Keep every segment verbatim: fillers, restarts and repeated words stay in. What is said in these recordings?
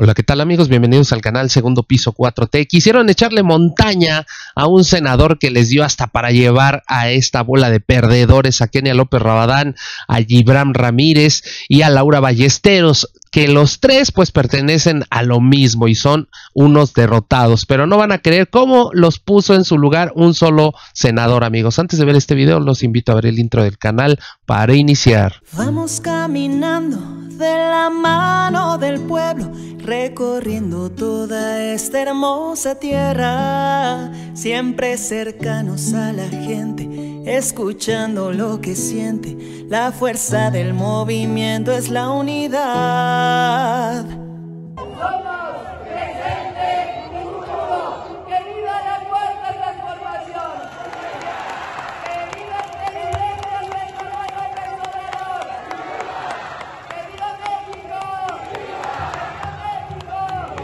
Hola, ¿qué tal amigos? Bienvenidos al canal Segundo Piso cuatro T. Quisieron echarle montaña a un senador que les dio hasta para llevar a esta bola de perdedores, a Kenia López Rabadán, a Gibran Ramírez y a Laura Ballesteros, que los tres pues pertenecen a lo mismo y son unos derrotados, pero no van a creer cómo los puso en su lugar un solo senador, amigos. Antes de ver este video, los invito a ver el intro del canal para iniciar. Vamos caminando de la mano del pueblo, recorriendo toda esta hermosa tierra, siempre cercanos a la gente, escuchando lo que siente. La fuerza del movimiento es la unidad. Somos presente y futuro. ¡Que viva la cuarta transformación! ¡Que viva el presidente Andrés Manuel López Obrador! ¡Que viva México! ¡Viva México!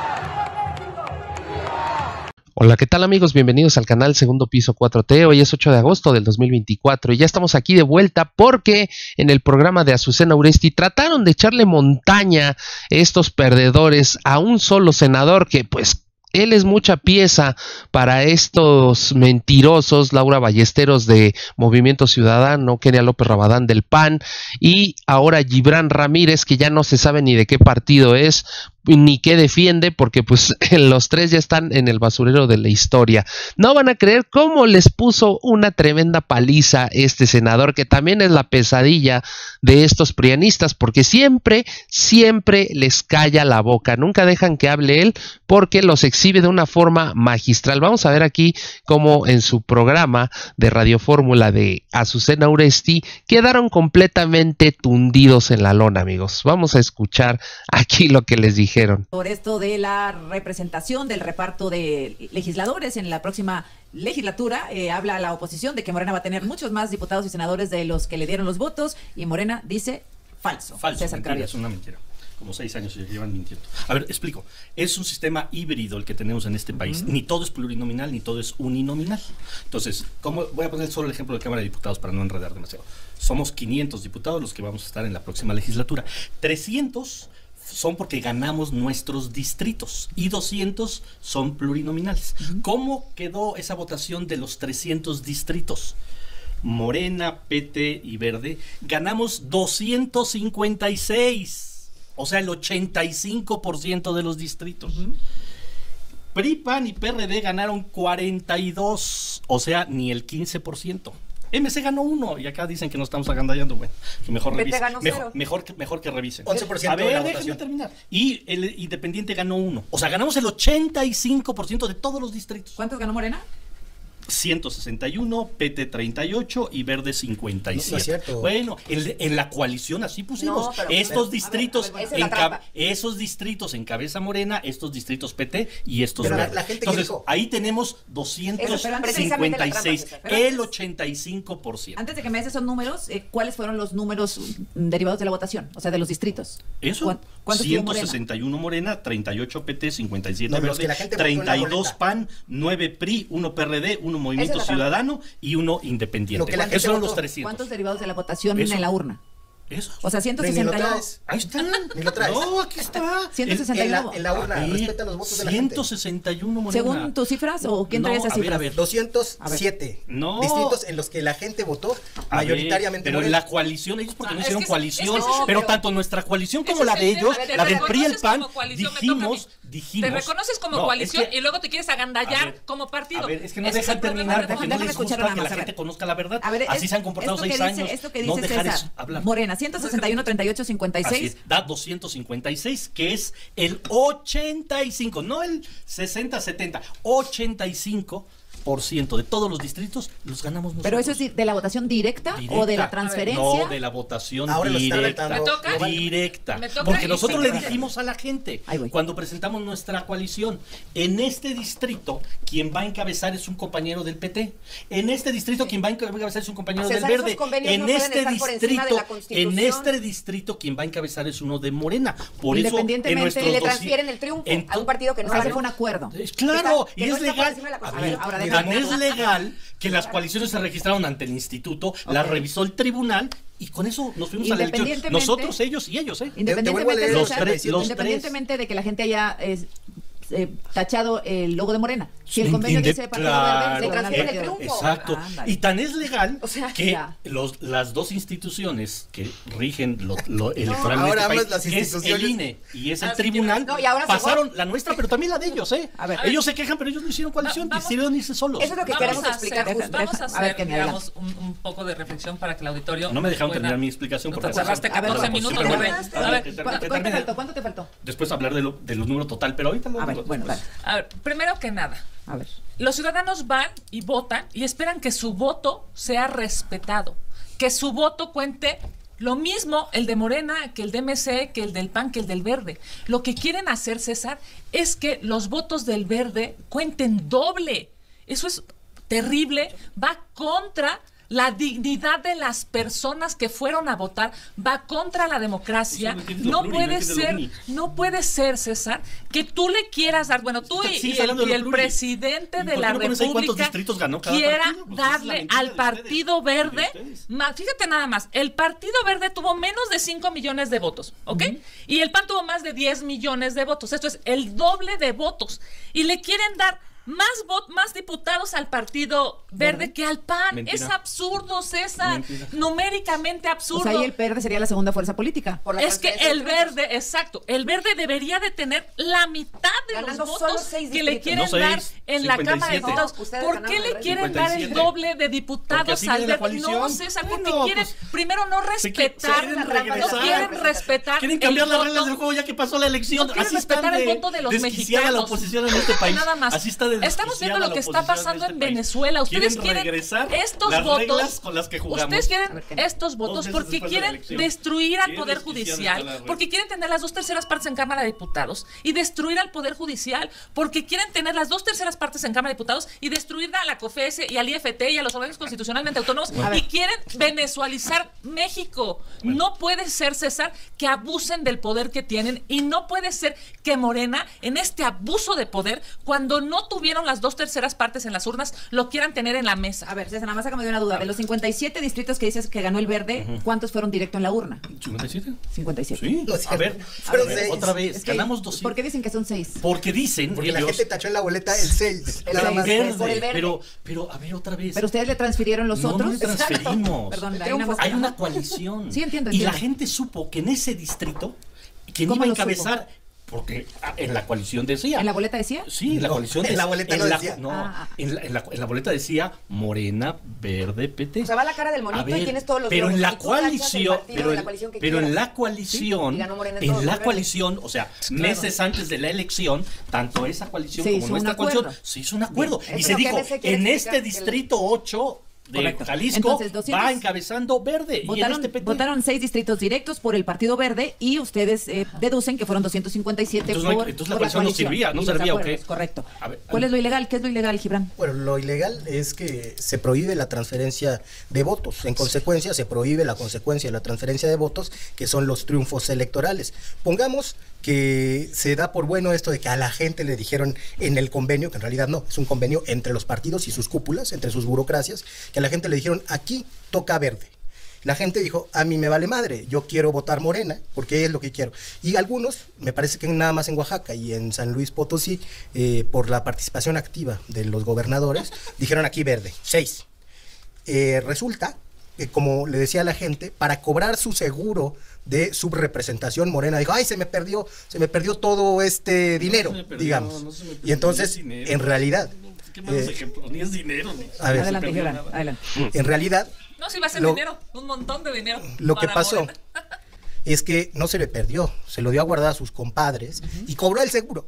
¡Viva México! Hola, ¿qué tal amigos? Bienvenidos al canal Segundo Piso cuatro T. Hoy es ocho de agosto del dos mil veinticuatro y ya estamos aquí de vuelta porque en el programa de Azucena Uresti trataron de echarle montaña estos perdedores a un solo senador que pues él es mucha pieza para estos mentirosos, Laura Ballesteros de Movimiento Ciudadano, Kenia López Rabadán del P A N y ahora Gibran Ramírez, que ya no se sabe ni de qué partido es ni qué defiende, porque pues los tres ya están en el basurero de la historia. No van a creer cómo les puso una tremenda paliza este senador, que también es la pesadilla de estos prianistas, porque siempre, siempre les calla la boca, nunca dejan que hable él, porque los exhibe de una forma magistral. Vamos a ver aquí cómo en su programa de Radio Fórmula de Azucena Uresti quedaron completamente tundidos en la lona, amigos. Vamos a escuchar aquí lo que les dije. Por esto de la representación del reparto de legisladores en la próxima legislatura, eh, habla la oposición de que Morena va a tener muchos más diputados y senadores de los que le dieron los votos, y Morena dice falso. Falso, César mentira, Cabello. es una mentira. Como seis años se llevan mintiendo. A ver, explico. Es un sistema híbrido el que tenemos en este país. Uh-huh. Ni todo es plurinominal, ni todo es uninominal. Entonces, ¿cómo? Voy a poner solo el ejemplo de Cámara de Diputados para no enredar demasiado. Somos quinientos diputados los que vamos a estar en la próxima legislatura. trescientos son porque ganamos nuestros distritos y doscientos son plurinominales. Uh-huh. ¿Cómo quedó esa votación de los trescientos distritos? Morena, P T y Verde ganamos doscientos cincuenta y seis, o sea el ochenta y cinco por ciento de los distritos. Uh-huh. P R I, P A N y P R D ganaron cuarenta y dos, o sea ni el quince por ciento. M C ganó uno y acá dicen que nos estamos agandallando. Bueno, que mejor revisen. Mejor, mejor, que, mejor que revisen. once por ciento a ver, de la déjenme votación. terminar. Y el Independiente ganó uno. O sea, ganamos el ochenta y cinco por ciento de todos los distritos. ¿Cuántos ganó Morena? ciento sesenta y uno, P T treinta y ocho y Verde cincuenta y siete. No, no es cierto. Bueno, en, en la coalición así pusimos. No, pero, estos pero, distritos, a ver, a ver, enca esos distritos en cabeza Morena, estos distritos P T y estos pero Verde. La, la gente Entonces, dijo, ahí tenemos doscientos cincuenta y seis, el ochenta y cinco por ciento. Antes de que me des esos números, eh, ¿cuáles fueron los números derivados de la votación? O sea, de los distritos. Eso, ciento sesenta y uno Morena, treinta y ocho P T, cincuenta y siete no, Verde, treinta y dos P A N, nueve P R I, uno P R D, uno Movimiento Ciudadano y uno Independiente. Esos son los trescientos. ¿Cuántos derivados de la votación Eso. en la urna? Eso. O sea, ciento sesenta y uno. Ahí está. Ni lo traes. No, aquí está. ciento sesenta y uno. En la, en la urna, ver, respeta los votos de la gente. ciento sesenta y uno Morena. ¿Según tus cifras o quién trae no, esas a ver, cifras? a ver. doscientos siete No. distritos en los que la gente votó A mayoritariamente ver, pero Morena. en la coalición, ellos porque No, no es hicieron que- coalición, es que sí, pero, pero- tanto nuestra coalición como Ese la es de el ellos, tema, te la del P R I y el reconoces P A N, como coalición, me toca a mí. dijimos, dijimos. Te reconoces como No, coalición es que- y luego te quieres agandallar a ver, como partido. A ver, es que no Ese es dejan el problema. terminar porque no Déjame les escuchar gusta nada que más, la a ver. gente conozca la verdad. A ver, Así es- se han comportado esto que seis dice- años. Esto que No dice dejar César, eso hablar. Morena, ciento sesenta y uno, treinta y ocho, cincuenta y Así seis. es, da doscientos cincuenta y seis, que es el ochenta y cinco, no el sesenta, setenta, ochenta y cinco por ciento de todos los distritos los ganamos nosotros. Pero eso es de la votación directa, Directa. o de la transferencia. No, de la votación Ahora lo están directa. retando. ¿Me toca? Directa. Me toca Porque y nosotros sí, le claro. dijimos a la gente, Ahí voy. cuando presentamos nuestra coalición, en este distrito quien va a encabezar es un compañero del P T. En este distrito quien va a encabezar es un compañero César, del esos Verde. convenios En no pueden este estar por encima de distrito, la Constitución. en este distrito quien va a encabezar es uno de Morena. Por eso en Independientemente, nuestros Y le dosi- transfieren el triunfo en a un partido que no O sea, sabe. fue un acuerdo. Eh, Claro, que y no es está por legal. encima de la A Constitución. ver, Ahora Ni dejan tan es votos. legal que las coaliciones se registraron ante el instituto, la revisó el tribunal y con eso nos fuimos a la elección. Independientemente- Nosotros, ellos y ellos, ¿eh? Independientemente, leer los César, tres- los independientemente de que la gente haya eh, eh, tachado el logo de Morena. Si el convenio Inde- dice Partido claro, Verde, se van al transfiere partido. el triunfo. Exacto. Ándale. Y tan es legal O sea, que ya. los, las dos instituciones que rigen lo, lo electoral en ahora este país, hablas las que es el instituciones. I N E y es el Ah, tribunal, no, y ahora se pasaron la nuestra, pero también la de ellos, ¿eh? A ver. Ellos se quejan, pero ellos no hicieron coalición, Va- vamos- decidieron irse solos. Eso es lo que Vamos queremos a explicar hacer, justo. Vamos a A ver, hacer, Kenia, digamos, un, un poco de reflexión para que el auditorio... No me dejaron pueda- terminar mi explicación. No por te favor. cerraste A ver, catorce Perdón, minutos, siempre Rubén. me- A ver, que ter- ¿Cuánto, que cuánto te termine. faltó? ¿Cuánto te faltó? Después hablar de, lo- de los números total, pero ahorita lo A ver, digo bueno, después. dale. a ver, primero que nada, A ver. los ciudadanos van y votan y esperan que su voto sea respetado, que su voto cuente lo mismo el de Morena, que el de M C, que el del P A N, que el del Verde. Lo que quieren hacer, César, es que los votos del Verde cuenten doble. Eso es terrible, va contra la dignidad de las personas que fueron a votar, va contra la democracia. Eso no entiendes lo No pluri, no puede entiendes lo ser, pluri. no puede ser, César, que tú le quieras dar, bueno, tú y, Sigues y el, hablando de y lo el pluri. presidente ¿Y de por la qué no pones ahí cuántos República distritos ganó cada quiera partido? Pues esa es la darle mentira al de Partido ustedes. Verde, De ustedes. ma- fíjate nada más, el Partido Verde tuvo menos de cinco millones de votos, ¿ok? Y el P A N tuvo más de diez millones de votos, esto es el doble de votos, y le quieren dar más vot más diputados al Partido Verde que al P A N. Mentira. Es absurdo, César, Mentira. O numéricamente absurdo. sea, ahí el Verde sería la segunda fuerza política. Por la Es que transferencia el de triunfos. verde, exacto, el verde debería de tener la mitad de Ganando los solo votos seis que le distritos. quieren No seis, dar en la cincuenta y Cámara de siete. Diputados. No, ustedes ¿Por ganaron qué el le resto. quieren cincuenta y dar el siete. doble de Porque diputados así al viene la verde? No, coalición. César, porque Bueno, quieren, pues, primero no Se qui- respetar, se quieren no regresar. quieren respetar. Quieren cambiar el las voto. reglas del juego ya que pasó la elección. No quieren Así están respetar el de voto de los desquiciada mexicanos. la oposición en este país. Nada más. Así está de Estamos viendo desquiciada lo la que está oposición pasando en este país. Venezuela. Ustedes quieren regresar estos las votos. reglas con las que jugamos. Ustedes quieren A ver, ¿qué? estos votos meses porque después de la quieren elección. destruir al Quieren Poder desquiciar Judicial, todas las reglas. porque quieren tener las dos terceras partes en Cámara de Diputados y destruir al Poder Judicial, porque quieren tener las dos terceras partes en Cámara de Diputados y destruir a la COFESE y al I F T y a los órganos constitucionalmente autónomos A ver. y quieren venezualizar México. No puede ser, César, que abusen del poder que tienen y no puede ser que Morena, en este abuso de poder, cuando no tuvieron las dos terceras partes en las urnas, lo quieran tener en la mesa. A ver, César, nada más sácame de una duda. De los cincuenta y siete distritos que dices que ganó el Verde, ¿cuántos fueron directo en la urna? ¿cincuenta y siete? cincuenta y siete. Sí, No es a ver, cierto. a Fueron ver, seis. otra vez, Es que, ganamos doscientos. ¿por qué dicen que son seis? Porque dicen Porque la ellos, gente tachó en la boleta el seis. El Nada seis. más. verde, por el verde. pero, pero a ver otra vez. ¿Pero ustedes le transfirieron los no, otros? no le transferimos. Perdón, El ahí nada más- Hay una coalición. Sí, entiendo, Y la entiendo. gente supo que en ese distrito, quien ¿Cómo iba a lo supo? encabezar, porque ah, en la coalición decía. ¿En la boleta decía? Sí, en la No, coalición en la boleta no en la- decía. No, Ah. en, la, en, la, en la boleta decía Morena, Verde, P T. O sea, va la cara del monito A ver, y tienes todos los pero en logos. la Y tú tachas el coalición, partido pero, de la en- coalición que pero en quieras. la coalición, Y ganó Morena en en todos, la ¿no? coalición, o sea, meses antes de la elección, tanto esa coalición Se como hizo nuestra un coalición acuerdo. se hizo un acuerdo Bien, y eso se es lo que dijo, M C quiere en explicar, este que el- distrito ocho de Correcto. Jalisco Entonces, doscientos va encabezando Verde Votaron, y en este P T. votaron seis distritos directos por el Partido Verde y ustedes eh, deducen que fueron doscientos cincuenta y siete Entonces no hay- por, entonces la por coalición no servía, no y los servía, ¿o acuerdos, qué? Correcto. A ver, ¿Cuál a- es lo ilegal? ¿Qué es lo ilegal, Gibran? Bueno, lo ilegal es que se prohíbe la transferencia de votos. En consecuencia, se prohíbe la consecuencia de la transferencia de votos, que son los triunfos electorales. Pongamos que se da por bueno esto de que a la gente le dijeron en el convenio, que en realidad no, es un convenio entre los partidos y sus cúpulas, entre sus burocracias, que a la gente le dijeron, aquí toca Verde. La gente dijo, a mí me vale madre, yo quiero votar Morena, porque es lo que quiero. Y algunos, me parece que nada más en Oaxaca y en San Luis Potosí, eh, por la participación activa de los gobernadores, dijeron aquí Verde, seis. Eh, resulta que, como le decía a la gente, para cobrar su seguro de subrepresentación, Morena dijo, ay, se me perdió, se me perdió todo este dinero, se me perdió, digamos. no se me perdió, y entonces, ni es dinero. en realidad, Qué malos eh, ejemplos, ni es dinero. Ni... a ver, Adelante, perdió Gibran, nada. adelante. en realidad, No, si va a ser Lo- dinero, un montón de dinero. lo que para pasó Morena. es que no se le perdió, se lo dio a guardar a sus compadres y cobró el seguro.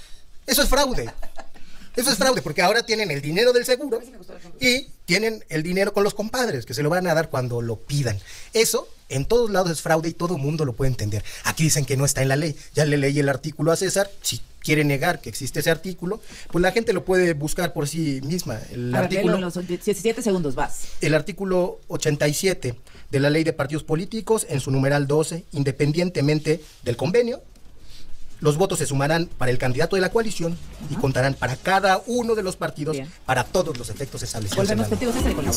Eso es fraude. Eso es fraude, porque ahora tienen el dinero del seguro y tienen el dinero con los compadres, que se lo van a dar cuando lo pidan. Eso en todos lados es fraude y todo el mundo lo puede entender. Aquí dicen que no está en la ley. Ya le leí el artículo a César. Si quiere negar que existe ese artículo, pues la gente lo puede buscar por sí misma. El A ver, artículo... léelo, los diecisiete segundos, vas. El artículo ochenta y siete de la Ley de Partidos Políticos, en su numeral doce, independientemente del convenio, Los votos se sumarán para el candidato de la coalición y contarán para cada uno de los partidos. Bien. Para todos los efectos establecidos. Volvemos contigo, César, y con la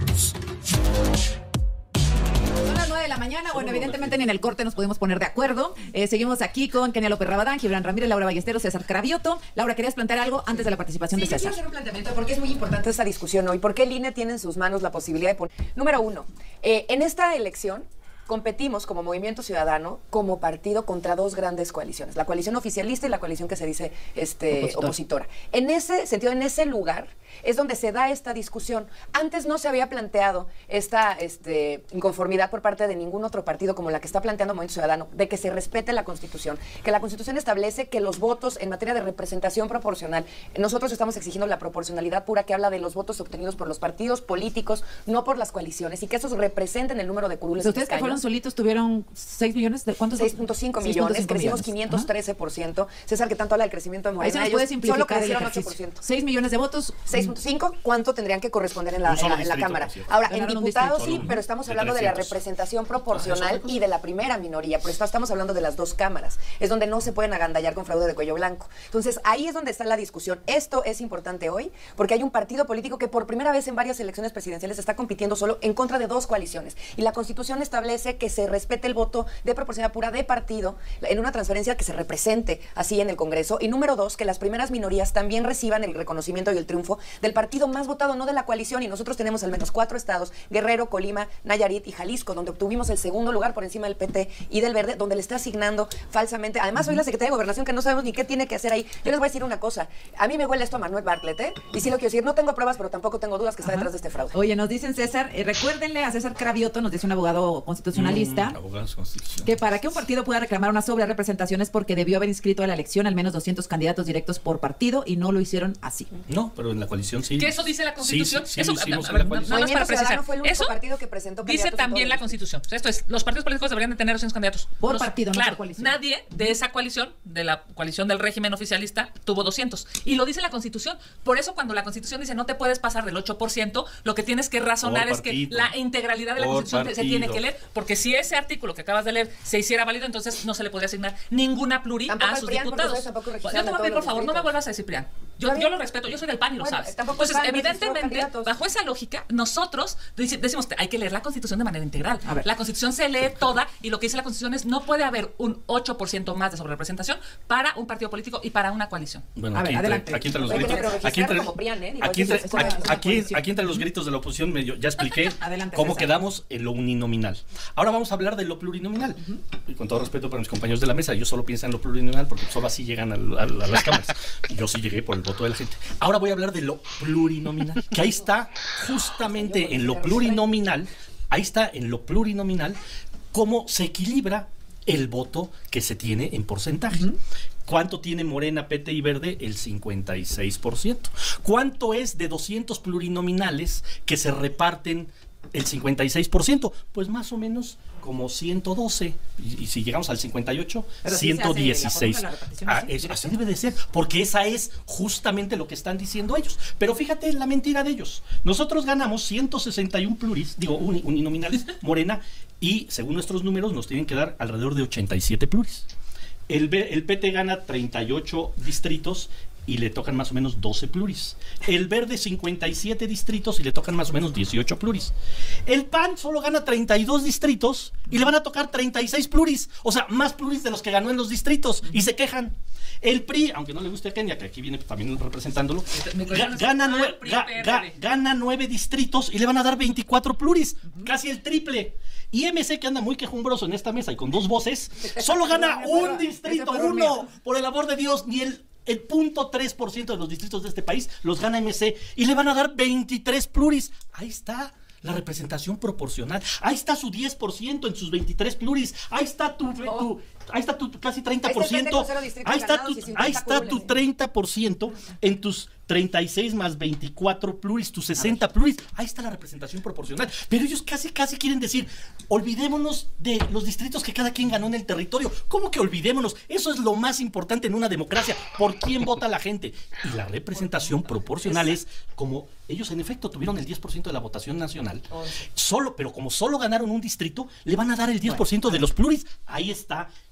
Son las nueve de la mañana. Bueno, evidentemente ni en el corte nos podemos poner de acuerdo. Eh, seguimos aquí con Kenia López Rabadán, Gibran Ramírez, Laura Ballesteros, César Cravioto. Laura, ¿querías plantear algo antes de la participación sí, de César? Sí, quiero hacer un planteamiento porque es muy importante esta discusión hoy. ¿Por qué el I N E tiene en sus manos la posibilidad de poner? Número uno, eh, en esta elección competimos como Movimiento Ciudadano, como partido, contra dos grandes coaliciones, la coalición oficialista y la coalición que se dice este, Opositor. opositora. En ese sentido, en ese lugar, es donde se da esta discusión. Antes no se había planteado esta este, inconformidad por parte de ningún otro partido como la que está planteando Movimiento Ciudadano, de que se respete la Constitución, que la Constitución establece que los votos en materia de representación proporcional, nosotros estamos exigiendo la proporcionalidad pura que habla de los votos obtenidos por los partidos políticos, no por las coaliciones, y que esos representen el número de curules. ¿Ustedes que fueron solitos tuvieron seis millones? ¿De cuántos? seis punto cinco millones, crecimos quinientos trece por ciento. César, que tanto habla del crecimiento de Morena, ellos puede simplificar solo crecieron ocho por ciento. seis millones de votos. seis punto cinco, ¿cuánto tendrían que corresponder en la, en la, en la Cámara? Ahora, en diputados sí, pero estamos hablando de la representación proporcional y de la primera minoría, por eso estamos hablando de las dos cámaras. Es donde no se pueden agandallar con fraude de cuello blanco. Entonces, ahí es donde está la discusión. Esto es importante hoy, porque hay un partido político que por primera vez en varias elecciones presidenciales está compitiendo solo en contra de dos coaliciones. Y la Constitución establece que se respete el voto de proporcionalidad pura de partido en una transferencia que se represente así en el Congreso. Y número dos, que las primeras minorías también reciban el reconocimiento y el triunfo del partido más votado, no de la coalición. Y nosotros tenemos al menos cuatro estados, Guerrero, Colima, Nayarit y Jalisco, donde obtuvimos el segundo lugar por encima del P T y del Verde, donde le está asignando falsamente. Además, soy la secretaria de Gobernación, que no sabemos ni qué tiene que hacer ahí. Yo les voy a decir una cosa. A mí me huele esto a Manuel Bartlett, ¿eh? Y sí lo quiero decir, no tengo pruebas, pero tampoco tengo dudas que está Ajá. detrás de este fraude. Oye, nos dicen, César, eh, recuérdenle a César Cravioto, nos dice un abogado constitucionalista, mm, abogados que para que un partido pueda reclamar una sobria representación es porque debió haber inscrito a la elección al menos doscientos candidatos directos por partido y no lo hicieron así. No, pero en la coalición sí. ¿Qué eso dice la Constitución? Sí, sí, sí, eso, lo hicimos a, en la no, coalición. no, no, para precisar. Fue el único eso partido que presentó dice también la Constitución. O sea, esto es, los partidos políticos deberían de tener doscientos candidatos. Por los, partido, no claro, por coalición. Nadie de esa coalición, de la coalición del régimen oficialista, tuvo doscientos. Y lo dice la Constitución. Por eso cuando la Constitución dice no te puedes pasar del ocho por ciento, lo que tienes que razonar es que la integralidad de la Constitución partido. se tiene que leer. Porque si ese artículo que acabas de leer se hiciera válido, entonces no se le podría asignar ninguna pluri tampoco a sus Prián, diputados. Yo te voy a pedir, por favor, no me vuelvas a decir Prián. Yo, yo lo respeto, yo soy del P A N y lo bueno, sabes. Entonces, evidentemente, bajo esa lógica, nosotros decimos, hay que leer la Constitución de manera integral. La Constitución se lee toda y lo que dice la Constitución es no puede haber un ocho por ciento más de sobrerepresentación para un partido político y para una coalición. Bueno, a aquí, ver, entre, aquí entre los gritos, aquí entre, ¿eh? aquí, entre, aquí, aquí, aquí entre los gritos de la oposición me, ya expliqué adelante, cómo César. Quedamos en lo uninominal. Ahora vamos a hablar de lo plurinominal. Uh-huh. Y con todo respeto para mis compañeros de la mesa, yo solo pienso en lo plurinominal porque solo así llegan a, a, a las cámaras. Yo sí llegué por el voto de la gente. Ahora voy a hablar de lo plurinominal, que ahí está justamente en lo plurinominal, ahí está en lo plurinominal cómo se equilibra el voto que se tiene en porcentaje. Uh-huh. ¿Cuánto tiene Morena, P T y Verde? El cincuenta y seis por ciento. ¿Cuánto es de doscientos plurinominales que se reparten el cincuenta y seis por ciento? Pues más o menos como ciento doce. Y, y si llegamos al cincuenta y ocho, pero ciento dieciséis. Sí ah, es, así debe de ser, porque esa es justamente lo que están diciendo ellos. Pero fíjate la mentira de ellos. Nosotros ganamos ciento sesenta y uno pluris, digo, uni, uninominales, Morena, y según nuestros números nos tienen que dar alrededor de ochenta y siete pluris. El, el P T gana treinta y ocho distritos y le tocan más o menos doce pluris. El Verde cincuenta y siete distritos y le tocan más o menos dieciocho pluris. El P A N solo gana treinta y dos distritos y le van a tocar treinta y seis pluris. O sea, más pluris de los que ganó en los distritos y se quejan. El P R I, aunque no le guste a Kenia, que aquí viene también representándolo, ga, gana, nue ga, ga, gana nueve distritos y le van a dar veinticuatro pluris, uh-huh. casi el triple. Y M C, que anda muy quejumbroso en esta mesa y con dos voces, solo gana un distrito, uno, por el amor de Dios, ni el El cero punto tres por ciento de los distritos de este país los gana M C y le van a dar veintitrés pluris. Ahí está la representación proporcional. Ahí está su diez por ciento en sus veintitrés pluris. Ahí está tu, oh. tu ahí está tu casi treinta por ciento. Ahí está tu, ahí está tu treinta por ciento en tus treinta y seis más veinticuatro pluris, tus sesenta pluris. Ahí está la representación proporcional. Pero ellos casi, casi quieren decir, olvidémonos de los distritos que cada quien ganó en el territorio. ¿Cómo que olvidémonos? Eso es lo más importante en una democracia. ¿Por quién vota la gente? Y la representación proporcional es como ellos en efecto tuvieron el diez por ciento de la votación nacional, solo, pero como solo ganaron un distrito, le van a dar el diez por ciento de los pluris. Ahí está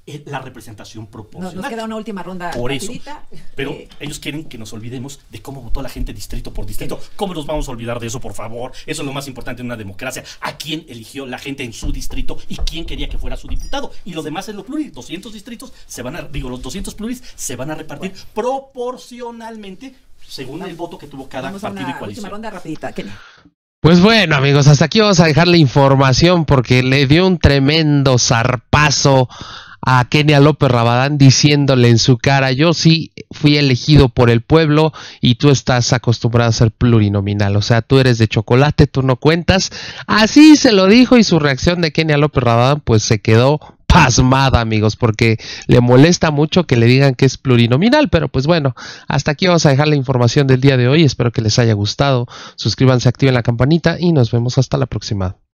eh, la representación proporcional. Nos, nos queda una última ronda. Por eso. Rapidita. Pero eh, ellos quieren que nos olvidemos de cómo votó la gente distrito por distrito. ¿Cómo nos vamos a olvidar de eso, por favor? Eso es lo más importante en una democracia. ¿A quién eligió la gente en su distrito y quién quería que fuera su diputado? Y lo demás es lo pluris. doscientos distritos se van a, digo, los doscientos pluris se van a repartir bueno. proporcionalmente según el voto que tuvo cada vamos partido a una y coalición. Última ronda rapidita, Kenia. Pues bueno, amigos, hasta aquí vamos a dejar la información porque le dio un tremendo zarpazo a Kenia López Rabadán diciéndole en su cara: yo sí fui elegido por el pueblo y tú estás acostumbrado a ser plurinominal, o sea, tú eres de chocolate, tú no cuentas. Así se lo dijo, y su reacción de Kenia López Rabadán pues se quedó pasmada, amigos, porque le molesta mucho que le digan que es plurinominal. Pero pues bueno, hasta aquí vamos a dejar la información del día de hoy. Espero que les haya gustado. Suscríbanse, activen la campanita y nos vemos hasta la próxima.